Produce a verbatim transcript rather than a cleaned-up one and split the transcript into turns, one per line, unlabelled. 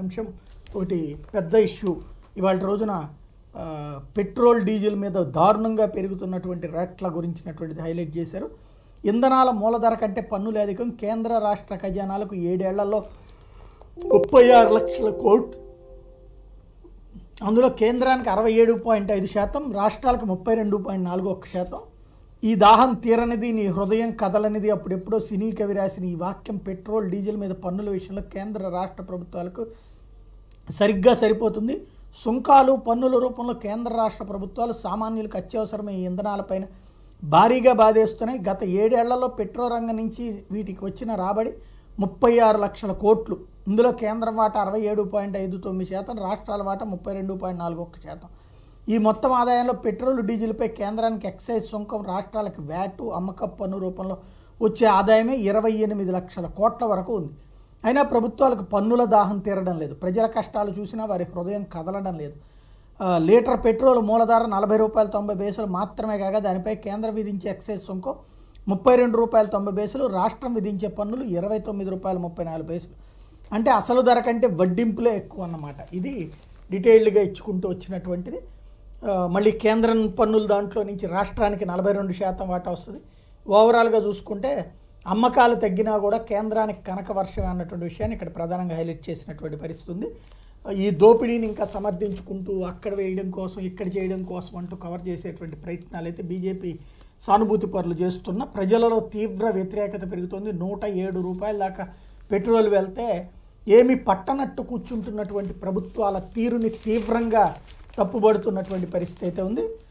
అంశం ఒకటి పెద్ద ఇష్యూ. ఇవాళ రోజున పెట్రోల్ డీజిల్ మీద దారుణంగా పెరుగుతున్నటువంటి రేట్ల గురించినటువంటిది హైలైట్ చేశారు. ఇంధనాల మూలధర కంటే పన్నులు అధికం, కేంద్ర రాష్ట్ర ఖజానాలకు ఏడేళ్లలో ముప్పై ఆరు లక్షల కోట్లు, అందులో కేంద్రానికి అరవై ఏడు పాయింట్ ఐదు శాతం, రాష్ట్రాలకు ముప్పై రెండు పాయింట్ నాలుగు ఒక్క శాతం. ఈ దాహం తీరనిది, నీ హృదయం కదలనిది, అప్పుడెప్పుడో సినీ కవి రాసిన ఈ వాక్యం పెట్రోల్ డీజిల్ మీద పన్నుల విషయంలో కేంద్ర రాష్ట్ర ప్రభుత్వాలకు సరిగ్గా సరిపోతుంది. సుంకాలు పన్నుల రూపంలో కేంద్ర రాష్ట్ర ప్రభుత్వాలు సామాన్యులకు అత్యవసరమైన ఇంధనాలపైన భారీగా బాధేస్తున్నాయి. గత ఏడేళ్లలో పెట్రోల్ రంగం నుంచి వీటికి వచ్చిన రాబడి ముప్పై ఆరు లక్షల కోట్లు. ఇందులో కేంద్రం వాటా అరవై ఏడు పాయింట్ ఐదు తొమ్మిది శాతం, రాష్ట్రాల వాటా ముప్పై రెండు పాయింట్ నాలుగు ఒక్క శాతం. ఈ మొత్తం ఆదాయంలో పెట్రోల్ డీజిల్పై కేంద్రానికి ఎక్సైజ్ సుంకం, రాష్ట్రాలకు వ్యాటు, అమ్మకపు పన్ను రూపంలో వచ్చే ఆదాయమే ఇరవై ఎనిమిది లక్షల కోట్ల వరకు ఉంది. అయినా ప్రభుత్వాలకు పన్నుల దాహం తీరడం లేదు. ప్రజల కష్టాలు చూసినా వారి హృదయం కదలడం లేదు. లీటర్ పెట్రోల్ మూలధర నలభై రూపాయల తొంభై పైసలు మాత్రమే కాగా దానిపై కేంద్రం విధించే ఎక్సైజ్ సుంకం ముప్పై రెండు రూపాయల తొంభై పైసలు, రాష్ట్రం విధించే పన్నులు ఇరవై తొమ్మిది రూపాయల ముప్పై నాలుగు పైసలు. అంటే అసలు ధర కంటే వడ్డింపులే ఎక్కువ అన్నమాట. ఇది డీటెయిల్డ్గా ఇచ్చుకుంటూ వచ్చినటువంటిది. మళ్ళీ కేంద్రం పన్నుల దాంట్లో నుంచి రాష్ట్రానికి నలభై రెండు శాతం వాటా వస్తుంది. ఓవరాల్గా చూసుకుంటే అమ్మకాలు తగ్గినా కూడా కేంద్రానికి కనక వర్షం అన్నటువంటి విషయాన్ని ఇక్కడ ప్రధానంగా హైలైట్ చేసినటువంటి పరిస్థితి ఉంది. ఈ దోపిడీని ఇంకా సమర్థించుకుంటూ అక్కడ వేయడం కోసం ఇక్కడ చేయడం కోసం అంటూ కవర్ చేసేటువంటి ప్రయత్నాలు అయితే బీజేపీ సానుభూతి పరులు చేస్తున్న, ప్రజలలో తీవ్ర వ్యతిరేకత పెరుగుతుంది. నూట ఏడు రూపాయల దాకా పెట్రోల్ వెళ్తే ఏమి పట్టనట్టు కూర్చుంటున్నటువంటి ప్రభుత్వాల తీరుని తీవ్రంగా తప్పుబడుతున్నటువంటి పరిస్థితి అయితే ఉంది.